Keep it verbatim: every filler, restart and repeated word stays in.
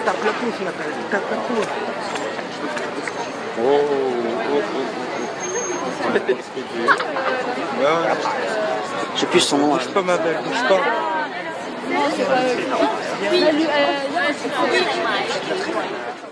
tape la peau, ce matin. Tape la peau. Oh, oh, oh, oh. Je sais plus son nom. Bouge pas, ma belle, bouge pas. Non, c'est pas...